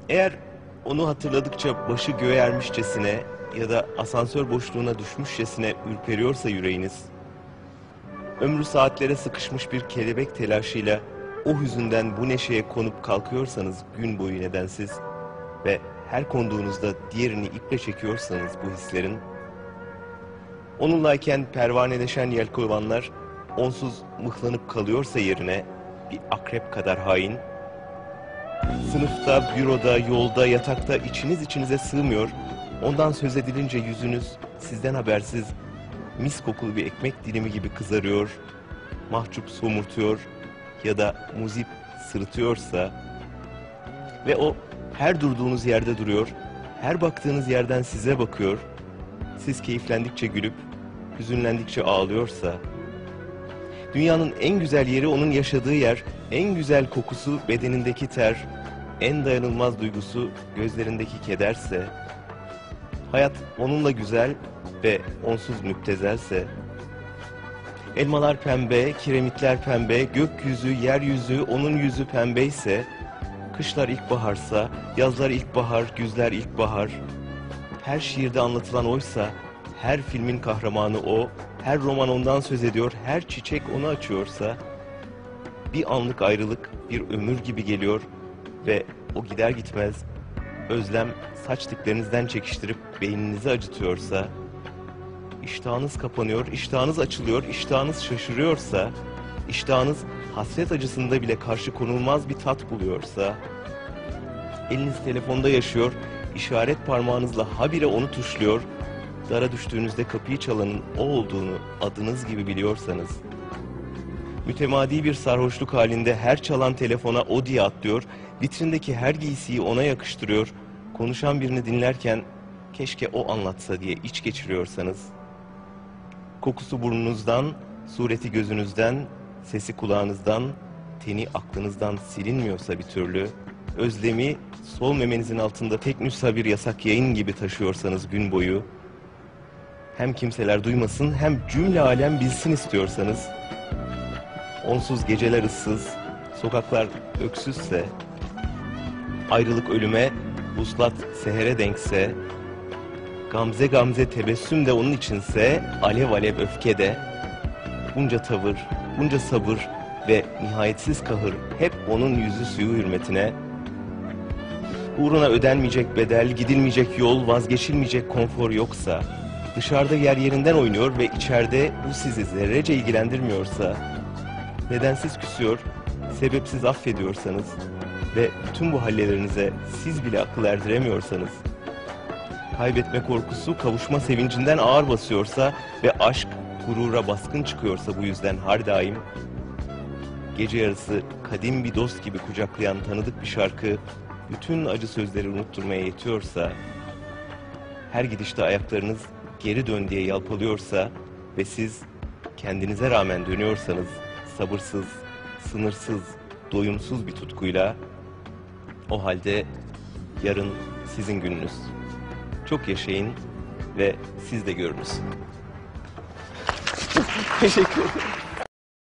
Eğer onu hatırladıkça başı göğe ermişçesine ya da asansör boşluğuna düşmüşçesine ürperiyorsa yüreğiniz, ömrü saatlere sıkışmış bir kelebek telaşıyla o hüzünden bu neşeye konup kalkıyorsanız gün boyu nedensiz ve her konduğunuzda diğerini iple çekiyorsanız bu hislerin, onunlayken pervaneleşen yelkovanlar onsuz mıhlanıp kalıyorsa yerine bir akrep kadar hain, sınıfta, büroda, yolda, yatakta içiniz içinize sığmıyor, ondan söz edilince yüzünüz sizden habersiz mis kokulu bir ekmek dilimi gibi kızarıyor, mahcup somurtuyor ya da muzip sırıtıyorsa ve o her durduğunuz yerde duruyor, her baktığınız yerden size bakıyor, siz keyiflendikçe gülüp, hüzünlendikçe ağlıyorsa, dünyanın en güzel yeri onun yaşadığı yer, en güzel kokusu bedenindeki ter, en dayanılmaz duygusu gözlerindeki kederse, hayat onunla güzel ve onsuz müptezelse, elmalar pembe, kiremitler pembe, gökyüzü, yeryüzü, onun yüzü pembeyse, kışlar ilkbaharsa, yazlar ilkbahar, güzler ilkbahar, her şiirde anlatılan oysa, her filmin kahramanı o, her roman ondan söz ediyor, her çiçek onu açıyorsa, bir anlık ayrılık bir ömür gibi geliyor ve o gider gitmez, özlem saç diplerinizden çekiştirip beyninizi acıtıyorsa, iştahınız kapanıyor, iştahınız açılıyor, iştahınız şaşırıyorsa, iştahınız hasret acısında bile karşı konulmaz bir tat buluyorsa, eliniz telefonda yaşıyor, işaret parmağınızla habire onu tuşluyor, dara düştüğünüzde kapıyı çalanın o olduğunu adınız gibi biliyorsanız, mütemadi bir sarhoşluk halinde her çalan telefona o diye atlıyor, vitrindeki her giysiyi ona yakıştırıyor, konuşan birini dinlerken keşke o anlatsa diye iç geçiriyorsanız, kokusu burnunuzdan, sureti gözünüzden, sesi kulağınızdan, teni aklınızdan silinmiyorsa bir türlü, özlemi sol memenizin altında tek nüsha bir yasak yayın gibi taşıyorsanız gün boyu, hem kimseler duymasın hem cümle alem bilsin istiyorsanız, onsuz geceler ıssız, sokaklar öksüzse, ayrılık ölüme, vuslat sehere denkse, gamze gamze tebessüm de onun içinse, alev alev öfke de, bunca tavır, bunca sabır ve nihayetsiz kahır hep onun yüzü suyu hürmetine, uğruna ödenmeyecek bedel, gidilmeyecek yol, vazgeçilmeyecek konfor yoksa, dışarıda yer yerinden oynuyor ve içeride bu sizi zerrece ilgilendirmiyorsa, nedensiz küsüyor, sebepsiz affediyorsanız ve tüm bu hallerinize siz bile akıl erdiremiyorsanız, kaybetme korkusu kavuşma sevincinden ağır basıyorsa ve aşk gurura baskın çıkıyorsa bu yüzden her daim, gece yarısı kadim bir dost gibi kucaklayan tanıdık bir şarkı bütün acı sözleri unutturmaya yetiyorsa, her gidişte ayaklarınız geri dön diye yalpalıyorsa ve siz kendinize rağmen dönüyorsanız sabırsız, sınırsız, doyumsuz bir tutkuyla, o halde yarın sizin gününüz. Çok yaşayın ve siz de görünüz. Teşekkür ederim.